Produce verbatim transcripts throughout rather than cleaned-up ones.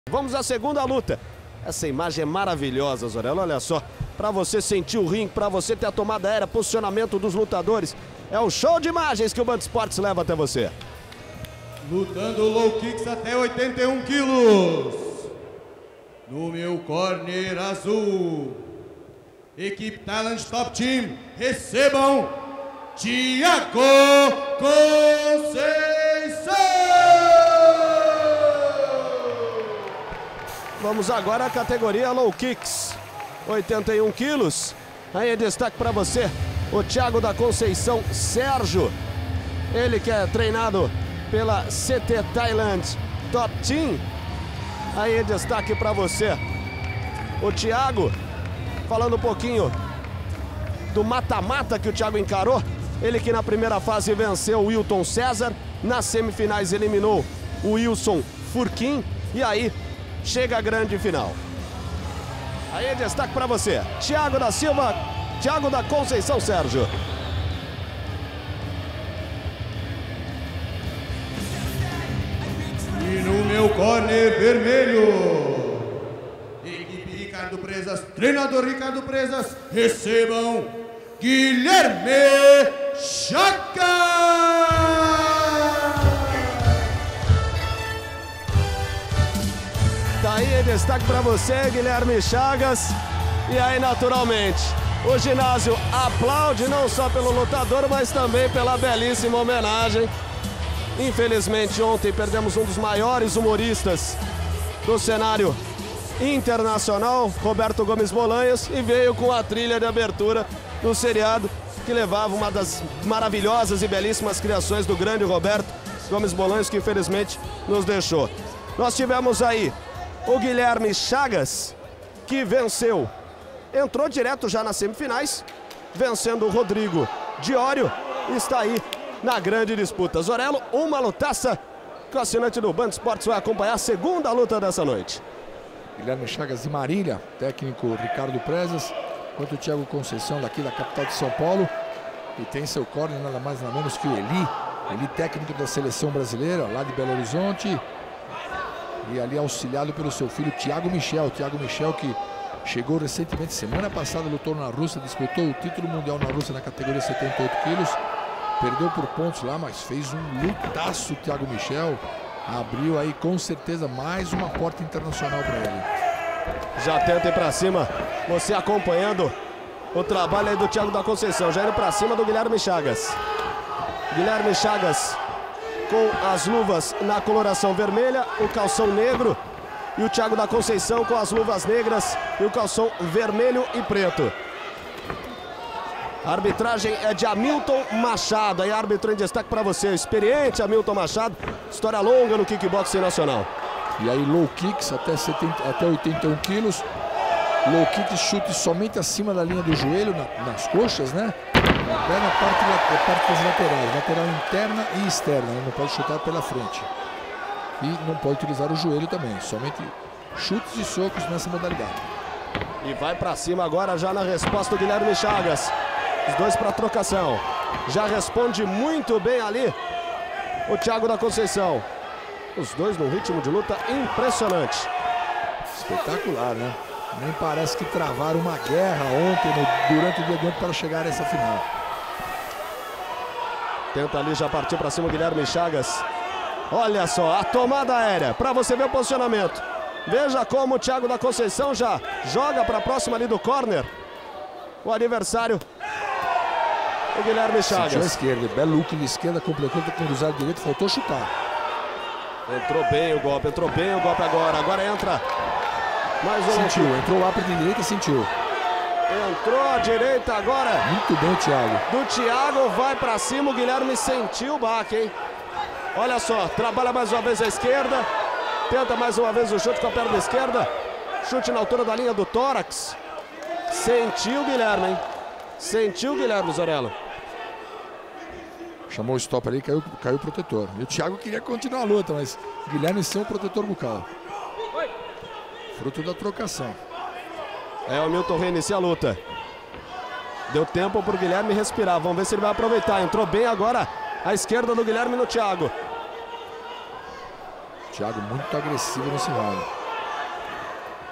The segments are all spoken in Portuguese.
Vamos à segunda luta. Essa imagem é maravilhosa, Zorella, olha só. Para você sentir o ringue, para você ter a tomada aérea, posicionamento dos lutadores. É um show de imagens que o Band Esportes leva até você. Lutando low kicks até oitenta e um quilos. No meu corner azul, equipe Thailand Top Team, recebam Thiago Conceição! Vamos agora à categoria low kicks, oitenta e um quilos. Aí é destaque para você, o Thiago da Conceição Sérgio. Ele que é treinado pela C T Thailand Top Team. Aí é destaque para você, o Thiago, falando um pouquinho do mata-mata que o Thiago encarou. Ele que na primeira fase venceu o Wilton César, nas semifinais eliminou o Wilson Furquim e aí chega a grande final. Aí é destaque para você, Thiago da Silva, Thiago da Conceição Sérgio. E no meu corner vermelho, equipe Ricardo Presas, treinador Ricardo Presas, recebam Guilherme Chagas! Tá aí é destaque para você, Guilherme Chagas. E aí, naturalmente, o ginásio aplaude não só pelo lutador, mas também pela belíssima homenagem. Infelizmente, ontem perdemos um dos maiores humoristas do cenário internacional, Roberto Gomes Bolanhos, e veio com a trilha de abertura do seriado que levava uma das maravilhosas e belíssimas criações do grande Roberto Gomes Bolanhos, que infelizmente nos deixou. Nós tivemos aí o Guilherme Chagas, que venceu, entrou direto já nas semifinais, vencendo o Rodrigo Diório, e está aí na grande disputa. Zorello, uma lutaça que o assinante do Band Esportes vai acompanhar a segunda luta dessa noite. Guilherme Chagas de Marília, técnico Ricardo Presas, quanto o Thiago Conceição daqui da capital de São Paulo. E tem seu corner nada mais nada menos que o Eli, Eli técnico da seleção brasileira, lá de Belo Horizonte. E ali auxiliado pelo seu filho Thiago Michel. Thiago Michel que chegou recentemente, semana passada, lutou na Rússia, disputou o título mundial na Rússia na categoria setenta e oito quilos. Perdeu por pontos lá, mas fez um lutaço o Thiago Michel. Abriu aí com certeza mais uma porta internacional para ele. Já tenta ir para cima, você acompanhando o trabalho aí do Thiago da Conceição. Já indo para cima do Guilherme Chagas. Guilherme Chagas com as luvas na coloração vermelha, o calção negro. E o Thiago da Conceição com as luvas negras e o calção vermelho e preto. A arbitragem é de Hamilton Machado, aí árbitro em destaque para você, o experiente Hamilton Machado, história longa no kickboxing nacional. E aí low kicks até, setenta, até oitenta e um quilos, low kicks, chute somente acima da linha do joelho, na, nas coxas, né? Até na parte, na parte das laterais, lateral interna e externa, né? Não pode chutar pela frente. E não pode utilizar o joelho também, somente chutes e socos nessa modalidade. E vai para cima agora já na resposta do Guilherme Chagas. Os dois para trocação. Já responde muito bem ali o Thiago da Conceição. Os dois num ritmo de luta impressionante. Espetacular, né? Nem parece que travaram uma guerra ontem, no, durante o dia de ontem, para chegar a essa final. Tenta ali, já partiu para cima o Guilherme Chagas. Olha só, a tomada aérea, para você ver o posicionamento. Veja como o Thiago da Conceição já joga para próxima ali do corner. O adversário, o Guilherme Chagas. Sentiu a esquerda, belo look de esquerda, completou com o cruzado direito, faltou chutar. Entrou bem o golpe, entrou bem o golpe agora. Agora entra mais um. Sentiu, entrou o upper de direita, sentiu. Entrou a direita agora. Muito bem o Thiago. Do Thiago, vai pra cima, o Guilherme sentiu o baque, hein? Olha só, trabalha mais uma vez a esquerda. Tenta mais uma vez o chute com a perna esquerda. Chute na altura da linha do tórax. Sentiu o Guilherme, hein? Sentiu o Guilherme, Zorello. Chamou o stop ali e caiu, caiu o protetor. E o Thiago queria continuar a luta, mas o Guilherme sem o protetor bucal. Fruto da trocação. É, o Hamilton reinicia a luta. Deu tempo pro Guilherme respirar. Vamos ver se ele vai aproveitar. Entrou bem agora a esquerda do Guilherme no Thiago. Thiago muito agressivo nesse round.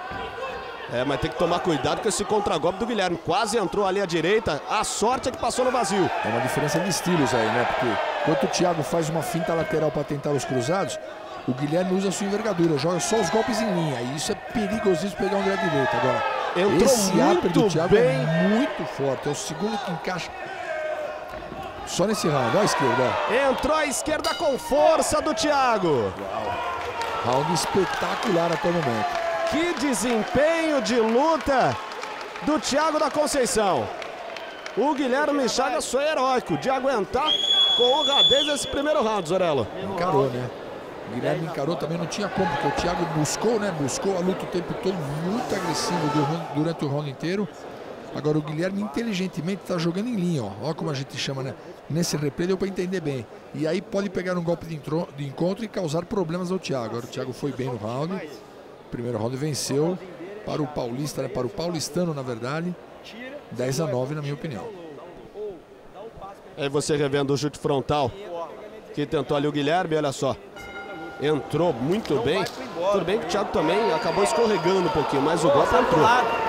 É, mas tem que tomar cuidado com esse contragolpe do Guilherme. Quase entrou ali à direita. A sorte é que passou no vazio. É uma diferença de estilos aí, né? Porque enquanto o Thiago faz uma finta lateral para tentar os cruzados, o Guilherme usa a sua envergadura, joga só os golpes em linha. E isso é perigosíssimo pegar um direto direito. Agora, entrou esse upper do Thiago bem. é muito forte. É o segundo que encaixa só nesse round. Olha a esquerda, ó. Entrou à esquerda com força do Thiago. Round espetacular até o momento. Que desempenho de luta do Thiago da Conceição. O Guilherme Chagas foi heróico de aguentar com honradez esse primeiro round, Zorello. Encarou, né? O Guilherme encarou também, não tinha como, porque o Thiago buscou, né? Buscou a luta o tempo todo, muito agressivo durante o round inteiro. Agora o Guilherme inteligentemente está jogando em linha, ó. Olha como a gente chama, né? Nesse replay deu para entender bem. E aí pode pegar um golpe de, intro, de encontro e causar problemas ao Thiago. Agora o Thiago foi bem no round. O primeiro round venceu para o paulista, né? Para o paulistano, na verdade. dez a nove, na minha opinião. Aí você revendo o chute frontal que tentou ali o Guilherme, olha só. Entrou muito bem. Tudo bem que o Thiago também acabou escorregando um pouquinho, mas o golpe entrou.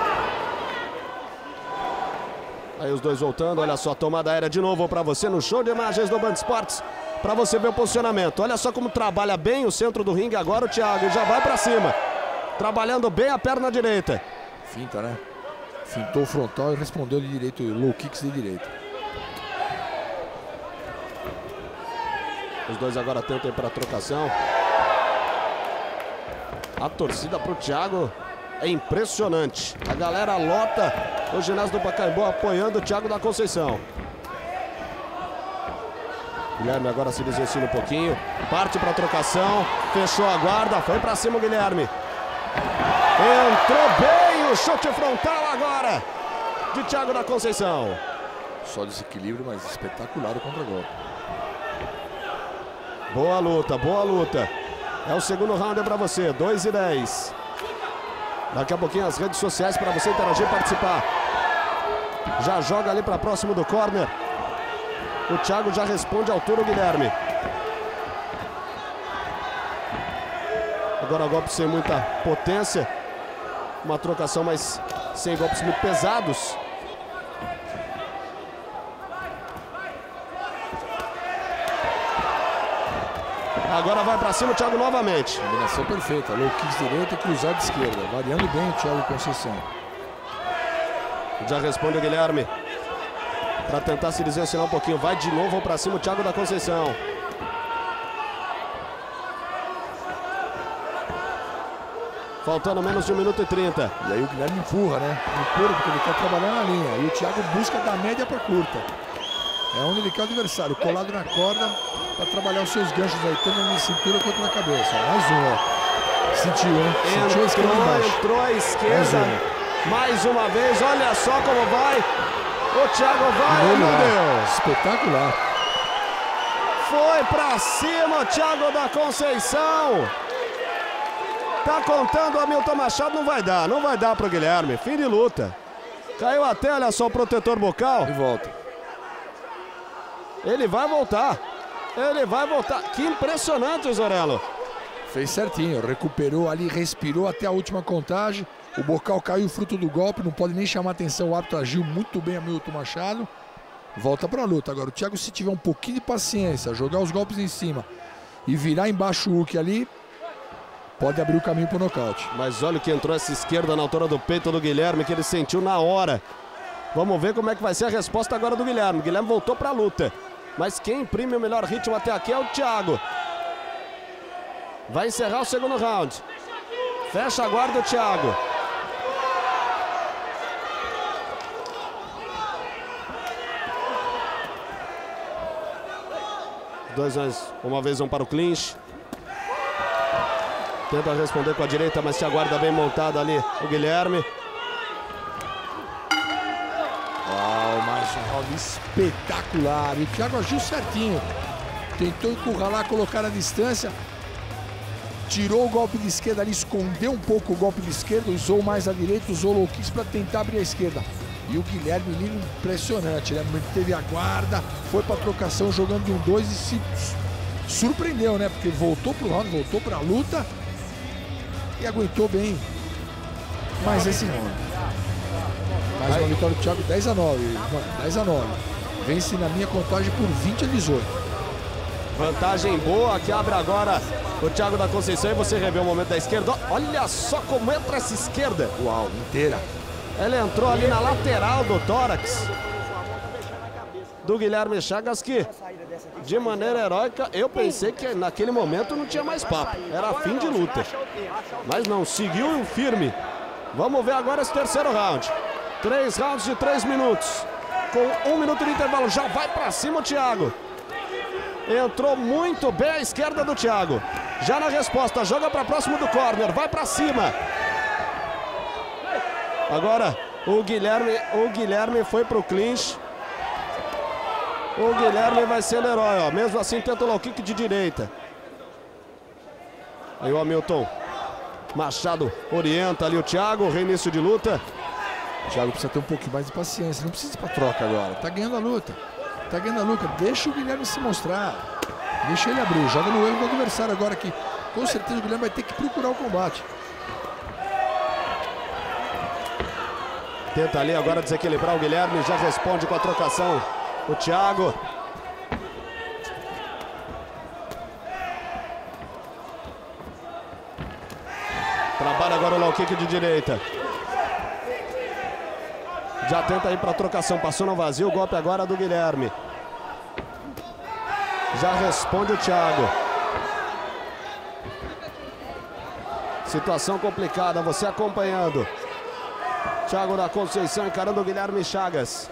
Aí os dois voltando, olha só, tomada aérea de novo para você no show de imagens do Band Esportes, para você ver o posicionamento. Olha só como trabalha bem o centro do ringue agora o Thiago, já vai para cima, trabalhando bem a perna direita. Finta, né? Fintou o frontal e respondeu de direito, low kicks de direita. Os dois agora tentam ir para a trocação. A torcida para o Thiago é impressionante. A galera lota o ginásio do Pacaembu apoiando o Thiago da Conceição. Guilherme agora se desvencilha um pouquinho. Parte para a trocação. Fechou a guarda. Foi para cima o Guilherme. Entrou bem o chute frontal agora de Thiago da Conceição. Só desequilíbrio, mas espetacular o contra-golpe. Boa luta, boa luta. É o segundo round para você. dois e dez. Daqui a pouquinho as redes sociais para você interagir e participar. Já joga ali para próximo do corner. O Thiago já responde à altura o Guilherme. Agora golpe sem muita potência. Uma trocação, mas sem golpes muito pesados. Agora vai para cima o Thiago novamente. Combinação perfeita, low kicks direita e cruzado de esquerda. Variando bem o Thiago Conceição. Já responde o Guilherme. Para tentar se desvencilhar um pouquinho. Vai de novo para cima o Thiago da Conceição. Faltando menos de um minuto e trinta. E aí o Guilherme empurra, né? Empurra porque ele quer trabalhar na linha. E o Thiago busca da média para curta. É onde ele quer o adversário. Colado na corda para trabalhar os seus ganchos aí. Tanto na cintura quanto na cabeça. Mais um, ó. Sentiu, hein? Sentiu a esquerda embaixo. Entrou a esquerda. Mais, Mais uma vez. Olha só como vai. O Thiago vai, meu Deus. Espetacular. Foi para cima o Thiago da Conceição. Tá contando o Hamilton Machado, não vai dar, não vai dar pro Guilherme. Fim de luta. Caiu até, olha só, o protetor bucal. E volta. Ele vai voltar. Ele vai voltar. Que impressionante, Zorello. Fez certinho, recuperou ali, respirou até a última contagem. O bocal caiu fruto do golpe, não pode nem chamar atenção. O árbitro agiu muito bem, Hamilton Machado. Volta pra luta. Agora o Thiago, se tiver um pouquinho de paciência, jogar os golpes em cima e virar embaixo o hook ali, pode abrir o caminho para o nocaute. Mas olha o que entrou essa esquerda na altura do peito do Guilherme, que ele sentiu na hora. Vamos ver como é que vai ser a resposta agora do Guilherme. O Guilherme voltou para a luta. Mas quem imprime o melhor ritmo até aqui é o Thiago. Vai encerrar o segundo round. Fecha a guarda o Thiago. Dois mais uma vez vão para o clinch. Tenta responder com a direita, mas se aguarda bem montado ali o Guilherme. Uau, mais um round espetacular. E o Thiago agiu certinho. Tentou encurralar, colocar a distância. Tirou o golpe de esquerda ali, escondeu um pouco o golpe de esquerda, usou mais a direita, usou o low kicks para tentar abrir a esquerda. E o Guilherme Lino impressionante, né? Teve a guarda, foi para a trocação jogando de um dois e se surpreendeu, né? Porque voltou pro round, voltou para a luta e aguentou bem mais esse round. Mais uma vitória do Thiago, dez a nove. dez a nove. Vence na minha contagem por vinte a dezoito. Vantagem boa que abre agora o Thiago da Conceição. E você revê o momento da esquerda. Olha só como entra essa esquerda. Uau, inteira. Ele entrou ali na lateral do tórax do Guilherme Chagas, que de maneira heróica, eu pensei que naquele momento não tinha mais papo. Era fim de luta. Mas não, seguiu firme. Vamos ver agora esse terceiro round. Três rounds de três minutos. Com um minuto de intervalo. Já vai pra cima o Thiago. Entrou muito bem a esquerda do Thiago. Já na resposta, joga para próximo do corner, vai para cima. Agora o Guilherme, o Guilherme foi pro clinch. O Guilherme vai ser o herói, ó. Mesmo assim tenta o low kick de direita. Aí o Hamilton Machado orienta ali o Thiago, reinício de luta. O Thiago precisa ter um pouquinho mais de paciência, não precisa ir pra troca agora. Tá ganhando a luta. Tá ganhando a luta, deixa o Guilherme se mostrar. Deixa ele abrir, joga no erro do adversário agora, que com certeza o Guilherme vai ter que procurar o combate. Tenta ali agora desequilibrar o Guilherme, já responde com a trocação o Thiago. Trabalha agora o low kick de direita. Já tenta ir para a trocação, passou no vazio, o golpe agora do Guilherme. Já responde o Thiago. Situação complicada, você acompanhando. Thiago da Conceição encarando o Guilherme Chagas.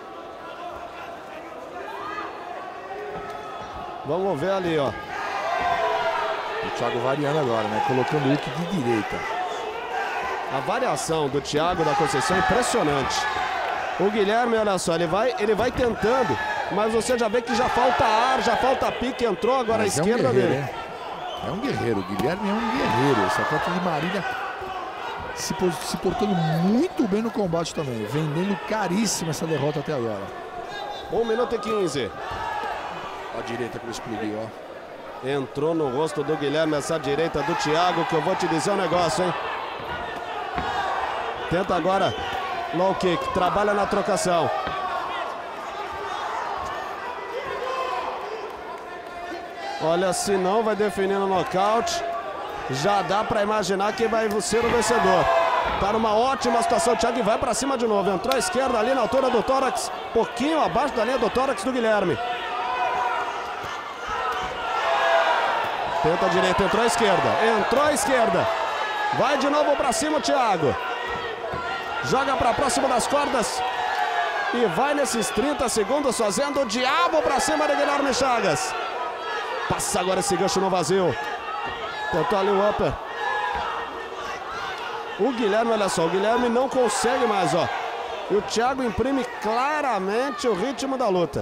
Vamos ver ali, ó. O Thiago variando agora, né? Colocando o hook de direita. A variação do Thiago da Conceição é impressionante. O Guilherme, olha só, ele vai, ele vai tentando, mas você já vê que já falta ar, já falta pique, entrou agora mas a esquerda é um guerreiro, dele. É um guerreiro, o Guilherme é um guerreiro. Essa atleta de Marília se, se portando muito bem no combate também, vendendo caríssima essa derrota até agora. um minuto e quinze. A direita que eu explodiu, ó. Entrou no rosto do Guilherme essa direita do Thiago, que eu vou te dizer um negócio, hein. Tenta agora low kick, trabalha na trocação. Olha, se não vai definir no nocaute, já dá para imaginar quem vai ser o vencedor. Tá numa ótima situação o Thiago e vai para cima de novo. Entrou à esquerda ali na altura do tórax, pouquinho abaixo da linha do tórax do Guilherme. Tenta a direita, entrou à esquerda, entrou à esquerda. Vai de novo para cima o Thiago. Joga para próximo das cordas. E vai nesses trinta segundos fazendo o diabo para cima de Guilherme Chagas. Passa agora esse gancho no vazio. Tentou ali o upper. O Guilherme, olha só, o Guilherme não consegue mais, ó. E o Thiago imprime claramente o ritmo da luta.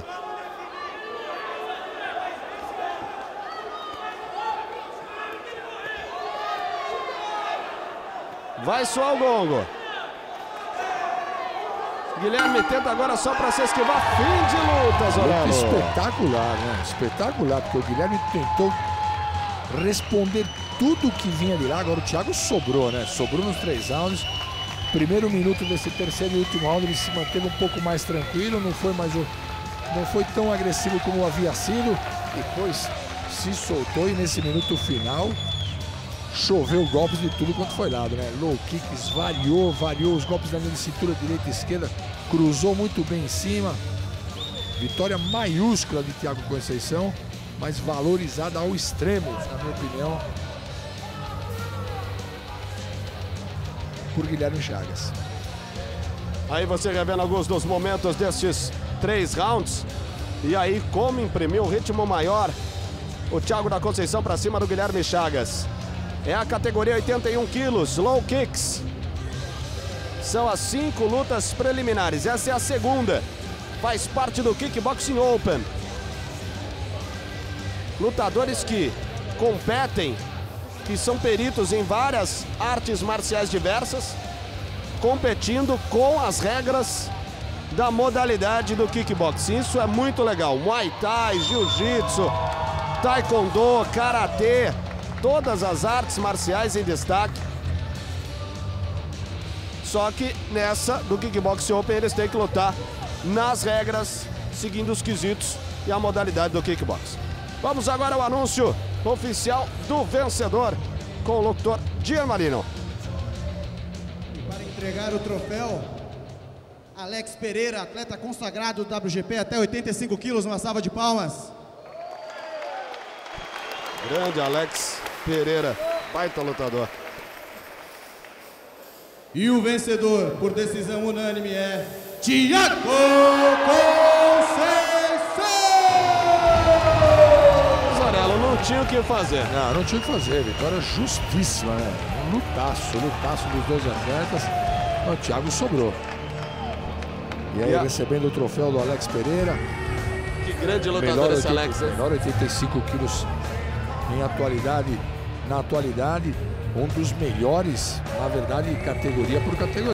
Vai soar o gongo. Guilherme tenta agora só para se esquivar. Fim de luta, Zolano. Espetacular, né? Espetacular, porque o Guilherme tentou responder tudo que vinha de lá. Agora o Thiago sobrou, né? Sobrou nos três rounds. Primeiro minuto desse terceiro e último round ele se manteve um pouco mais tranquilo. Não foi mais o... não foi tão agressivo como havia sido. Depois se soltou e nesse minuto final choveu golpes de tudo quanto foi lado, né? Low kicks, variou, variou os golpes da linha de cintura direita e esquerda, cruzou muito bem em cima. Vitória maiúscula de Thiago Conceição, mas valorizada ao extremo, na minha opinião, por Guilherme Chagas. Aí você revendo alguns dos momentos destes três rounds. E aí como imprimiu um ritmo maior o Thiago da Conceição para cima do Guilherme Chagas. É a categoria oitenta e um quilos, low kicks. São as cinco lutas preliminares. Essa é a segunda. Faz parte do Kickboxing Open. Lutadores que competem, que são peritos em várias artes marciais diversas, competindo com as regras da modalidade do kickboxing. Isso é muito legal. Muay Thai, Jiu-Jitsu, Taekwondo, Karatê. Todas as artes marciais em destaque. Só que nessa do Kickbox Open eles têm que lutar nas regras, seguindo os quesitos e a modalidade do kickbox. Vamos agora ao anúncio oficial do vencedor com o locutor Gian Marino. E para entregar o troféu, Alex Pereira, atleta consagrado do W G P até oitenta e cinco quilos, uma salva de palmas. Grande Alex Pereira, baita lutador. E o vencedor por decisão unânime é Thiago Conceição! Zarello não tinha o que fazer. Não, não tinha o que fazer. Vitória justíssima, né? Um lutaço, lutaço dos dois atletas. O Thiago sobrou. E aí, Yeah. recebendo o troféu do Alex Pereira. Que grande lutador Melhor esse Alex, hein? Melhor oitenta e cinco quilos em atualidade. Na atualidade, um dos melhores, na verdade, categoria por categoria.